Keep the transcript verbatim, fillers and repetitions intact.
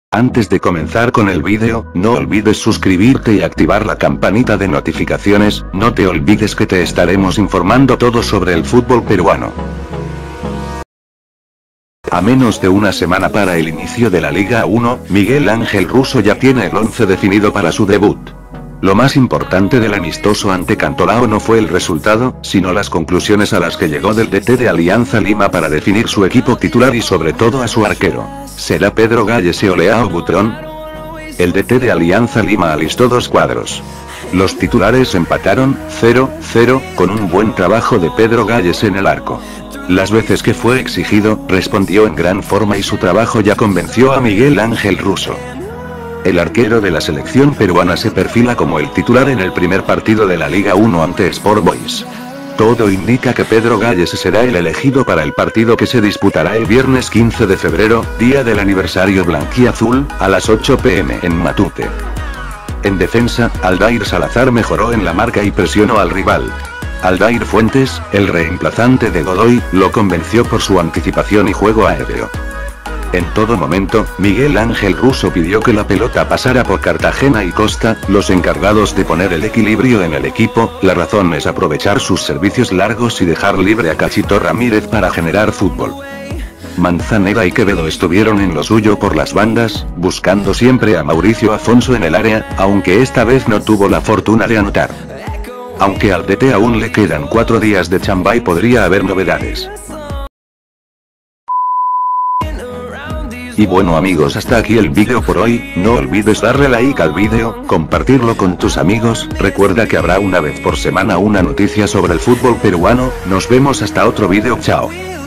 Antes de comenzar con el vídeo, no olvides suscribirte y activar la campanita de notificaciones, no te olvides que te estaremos informando todo sobre el fútbol peruano. A menos de una semana para el inicio de la Liga uno, Miguel Ángel Russo ya tiene el once definido para su debut. Lo más importante del amistoso ante Cantolao no fue el resultado, sino las conclusiones a las que llegó del D T de Alianza Lima para definir su equipo titular y sobre todo a su arquero. ¿Será Pedro Galles o Leao Butrón? El D T de Alianza Lima alistó dos cuadros. Los titulares empataron, cero cero, con un buen trabajo de Pedro Galles en el arco. Las veces que fue exigido, respondió en gran forma y su trabajo ya convenció a Miguel Ángel Russo. El arquero de la selección peruana se perfila como el titular en el primer partido de la Liga uno ante Sport Boys. Todo indica que Pedro Galles será el elegido para el partido que se disputará el viernes quince de febrero, día del aniversario blanquiazul, a las ocho pe eme en Matute. En defensa, Aldair Salazar mejoró en la marca y presionó al rival. Aldair Fuentes, el reemplazante de Godoy, lo convenció por su anticipación y juego aéreo. En todo momento, Miguel Ángel Russo pidió que la pelota pasara por Cartagena y Costa, los encargados de poner el equilibrio en el equipo. La razón es aprovechar sus servicios largos y dejar libre a Cachito Ramírez para generar fútbol. Manzanera y Quevedo estuvieron en lo suyo por las bandas, buscando siempre a Mauricio Afonso en el área, aunque esta vez no tuvo la fortuna de anotar. Aunque al D T aún le quedan cuatro días de chamba y podría haber novedades. Y bueno amigos, hasta aquí el vídeo por hoy. No olvides darle like al vídeo, compartirlo con tus amigos, recuerda que habrá una vez por semana una noticia sobre el fútbol peruano. Nos vemos hasta otro vídeo, chao.